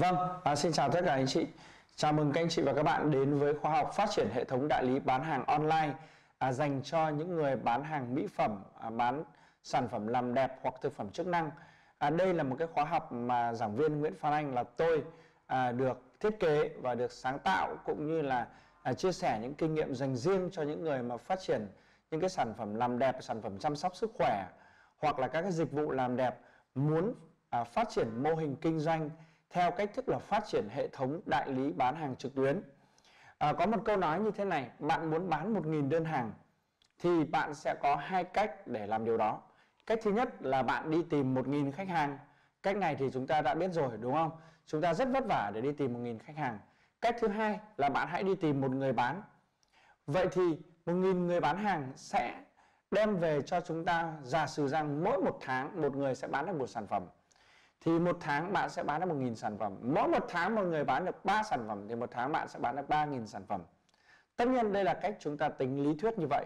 Vâng, xin chào tất cả anh chị. Chào mừng các anh chị và các bạn đến với khóa học phát triển hệ thống đại lý bán hàng online dành cho những người bán hàng mỹ phẩm, bán sản phẩm làm đẹp hoặc thực phẩm chức năng. Đây là một cái khóa học mà giảng viên Nguyễn Phan Anh là tôi được thiết kế và được sáng tạo, cũng như là chia sẻ những kinh nghiệm dành riêng cho những người mà phát triển những cái sản phẩm làm đẹp, sản phẩm chăm sóc sức khỏe hoặc là các cái dịch vụ làm đẹp, muốn phát triển mô hình kinh doanh theo cách thức là phát triển hệ thống đại lý bán hàng trực tuyến. Có một câu nói như thế này: bạn muốn bán 1.000 đơn hàng thì bạn sẽ có hai cách để làm điều đó. Cách thứ nhất là bạn đi tìm 1.000 khách hàng. Cách này thì chúng ta đã biết rồi, đúng không? Chúng ta rất vất vả để đi tìm 1.000 khách hàng. Cách thứ hai là bạn hãy đi tìm một người bán. Vậy thì 1.000 người bán hàng sẽ đem về cho chúng ta, giả sử rằng mỗi một tháng một người sẽ bán được một sản phẩm, thì một tháng bạn sẽ bán được 1.000 sản phẩm. Mỗi một tháng một người bán được 3 sản phẩm thì một tháng bạn sẽ bán được 3.000 sản phẩm. Tất nhiên đây là cách chúng ta tính lý thuyết như vậy.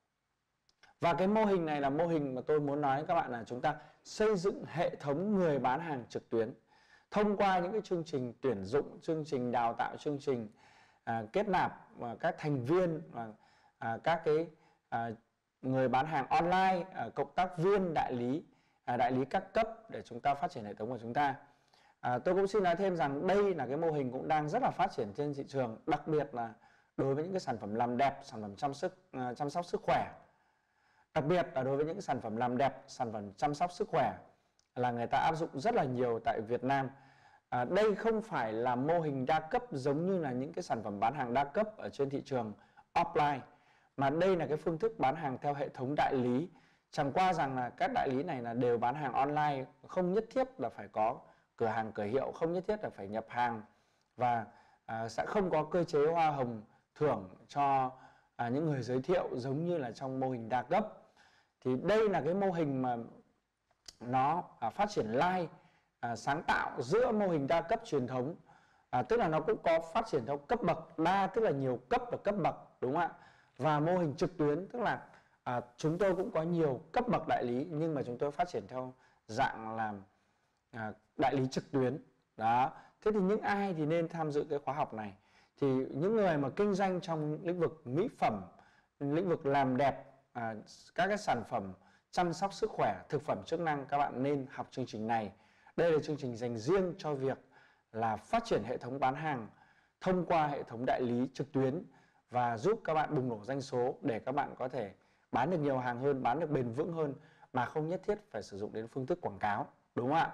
Và cái mô hình này là mô hình mà tôi muốn nói với các bạn là chúng ta xây dựng hệ thống người bán hàng trực tuyến thông qua những cái chương trình tuyển dụng, chương trình đào tạo, chương trình kết nạp các thành viên, các cái người bán hàng online, cộng tác viên, đại lý các cấp để chúng ta phát triển hệ thống của chúng ta. Tôi cũng xin nói thêm rằng đây là cái mô hình cũng đang rất là phát triển trên thị trường, đặc biệt là đối với những cái sản phẩm làm đẹp, sản phẩm chăm sóc sức khỏe. Đặc biệt là đối với những sản phẩm làm đẹp, sản phẩm chăm sóc sức khỏe là người ta áp dụng rất là nhiều tại Việt Nam. Đây không phải là mô hình đa cấp giống như là những cái sản phẩm bán hàng đa cấp ở trên thị trường offline, mà đây là cái phương thức bán hàng theo hệ thống đại lý. Chẳng qua rằng là các đại lý này là đều bán hàng online, không nhất thiết là phải có cửa hàng cửa hiệu, không nhất thiết là phải nhập hàng, và sẽ không có cơ chế hoa hồng thưởng cho những người giới thiệu giống như là trong mô hình đa cấp. Thì đây là cái mô hình mà nó phát triển lai, sáng tạo giữa mô hình đa cấp truyền thống, tức là nó cũng có phát triển theo cấp bậc đa, tức là nhiều cấp và cấp bậc, đúng không ạ? Và mô hình trực tuyến tức là chúng tôi cũng có nhiều cấp bậc đại lý, nhưng mà chúng tôi phát triển theo dạng là đại lý trực tuyến đó. Thế thì những ai thì nên tham dự cái khóa học này? Thì những người mà kinh doanh trong lĩnh vực mỹ phẩm, lĩnh vực làm đẹp, các cái sản phẩm chăm sóc sức khỏe, thực phẩm chức năng, các bạn nên học chương trình này. Đây là chương trình dành riêng cho việc là phát triển hệ thống bán hàng thông qua hệ thống đại lý trực tuyến và giúp các bạn bùng nổ doanh số để các bạn có thể bán được nhiều hàng hơn, bán được bền vững hơn, mà không nhất thiết phải sử dụng đến phương thức quảng cáo, đúng không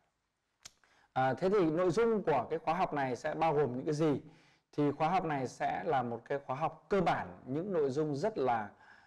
ạ? Thế thì nội dung của cái khóa học này sẽ bao gồm những cái gì? Thì khóa học này sẽ là một cái khóa học cơ bản, những nội dung rất là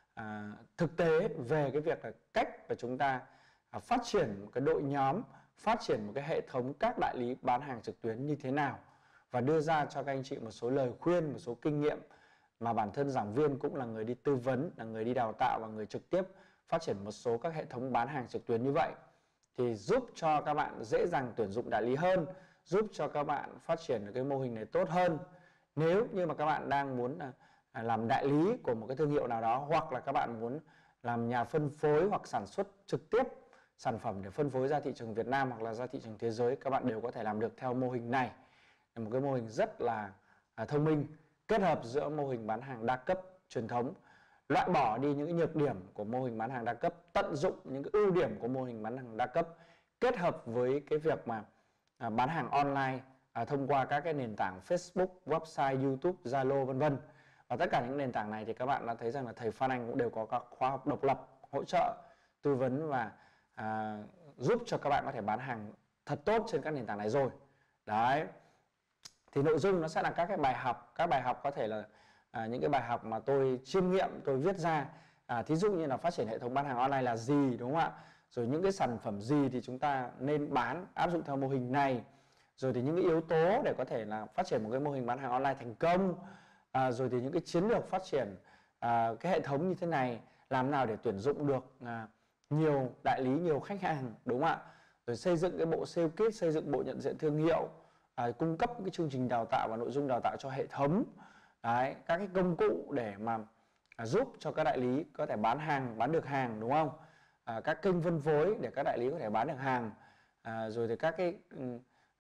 thực tế về cái việc là cách mà chúng ta phát triển một cái đội nhóm, phát triển một cái hệ thống các đại lý bán hàng trực tuyến như thế nào, và đưa ra cho các anh chị một số lời khuyên, một số kinh nghiệm mà bản thân giảng viên cũng là người đi tư vấn, là người đi đào tạo và người trực tiếp phát triển một số các hệ thống bán hàng trực tuyến như vậy, thì giúp cho các bạn dễ dàng tuyển dụng đại lý hơn, giúp cho các bạn phát triển được cái mô hình này tốt hơn. Nếu như mà các bạn đang muốn làm đại lý của một cái thương hiệu nào đó, hoặc là các bạn muốn làm nhà phân phối hoặc sản xuất trực tiếp sản phẩm để phân phối ra thị trường Việt Nam hoặc là ra thị trường thế giới, các bạn đều có thể làm được theo mô hình này. Là một cái mô hình rất là thông minh, kết hợp giữa mô hình bán hàng đa cấp truyền thống, loại bỏ đi những cái nhược điểm của mô hình bán hàng đa cấp, tận dụng những cái ưu điểm của mô hình bán hàng đa cấp, kết hợp với cái việc mà bán hàng online thông qua các cái nền tảng Facebook, website, YouTube, Zalo, vân vân. Và tất cả những nền tảng này thì các bạn đã thấy rằng là thầy Phan Anh cũng đều có các khóa học độc lập hỗ trợ, tư vấn và giúp cho các bạn có thể bán hàng thật tốt trên các nền tảng này rồi. Đấy. Thì nội dung nó sẽ là các cái bài học. Các bài học có thể là những cái bài học mà tôi chiêm nghiệm, tôi viết ra. Thí dụ như là phát triển hệ thống bán hàng online là gì, đúng không ạ? Rồi những cái sản phẩm gì thì chúng ta nên bán, áp dụng theo mô hình này. Rồi thì những cái yếu tố để có thể là phát triển một cái mô hình bán hàng online thành công. Rồi thì những cái chiến lược phát triển cái hệ thống như thế này, làm nào để tuyển dụng được nhiều đại lý, nhiều khách hàng, đúng không ạ? Rồi xây dựng cái bộ sale kit, xây dựng bộ nhận diện thương hiệu, cung cấp cái chương trình đào tạo và nội dung đào tạo cho hệ thống. Đấy, các cái công cụ để mà giúp cho các đại lý có thể bán hàng, bán được hàng, đúng không? Các kênh phân phối để các đại lý có thể bán được hàng, rồi thì các cái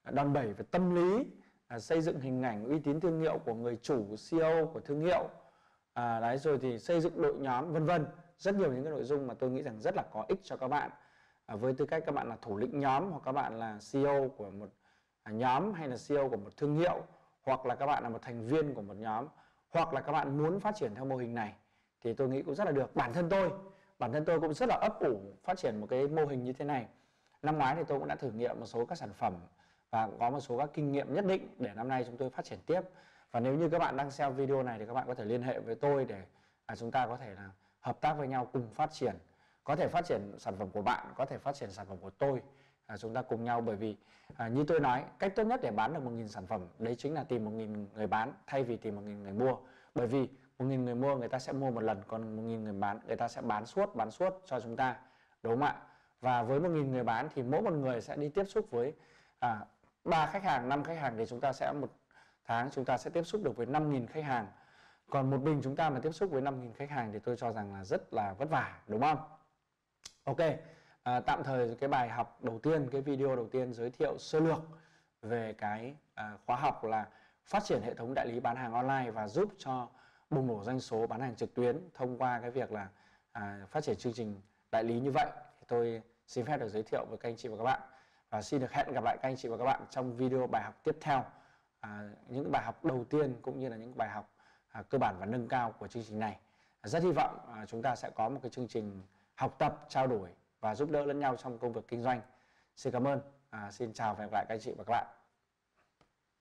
đòn bẩy về tâm lý, xây dựng hình ảnh uy tín thương hiệu của người chủ, CEO của thương hiệu, đấy, rồi thì xây dựng đội nhóm, vân vân. Rất nhiều những cái nội dung mà tôi nghĩ rằng rất là có ích cho các bạn, với tư cách các bạn là thủ lĩnh nhóm, hoặc các bạn là CEO của một nhóm, hay là CEO của một thương hiệu, hoặc là các bạn là một thành viên của một nhóm, hoặc là các bạn muốn phát triển theo mô hình này, thì tôi nghĩ cũng rất là được. Bản thân tôi cũng rất là ấp ủ phát triển một cái mô hình như thế này. Năm ngoái thì tôi cũng đã thử nghiệm một số các sản phẩm và có một số các kinh nghiệm nhất định để năm nay chúng tôi phát triển tiếp. Và nếu như các bạn đang xem video này thì các bạn có thể liên hệ với tôi để chúng ta có thể là hợp tác với nhau cùng phát triển. Có thể phát triển sản phẩm của bạn, có thể phát triển sản phẩm của tôi, chúng ta cùng nhau. Bởi vì như tôi nói, cách tốt nhất để bán được 1.000 sản phẩm đấy chính là tìm 1.000 người bán thay vì tìm 1.000 người mua. Bởi vì 1.000 người mua người ta sẽ mua một lần, còn 1.000 người bán người ta sẽ bán suốt cho chúng ta, đúng không ạ? Và với 1.000 người bán thì mỗi một người sẽ đi tiếp xúc với 3 khách hàng, 5 khách hàng, thì chúng ta sẽ một tháng chúng ta sẽ tiếp xúc được với 5.000 khách hàng. Còn một mình chúng ta mà tiếp xúc với 5.000 khách hàng thì tôi cho rằng là rất là vất vả, đúng không? Ok, tạm thời cái bài học đầu tiên, cái video đầu tiên giới thiệu sơ lược về cái khóa học là phát triển hệ thống đại lý bán hàng online và giúp cho bùng nổ doanh số bán hàng trực tuyến thông qua cái việc là phát triển chương trình đại lý như vậy. Thì tôi xin phép được giới thiệu với các anh chị và các bạn, và xin được hẹn gặp lại các anh chị và các bạn trong video bài học tiếp theo, những bài học đầu tiên cũng như là những bài học cơ bản và nâng cao của chương trình này. Rất hy vọng chúng ta sẽ có một cái chương trình học tập, trao đổi và giúp đỡ lẫn nhau trong công việc kinh doanh. Xin cảm ơn, xin chào và hẹn gặp lại các anh chị và các bạn.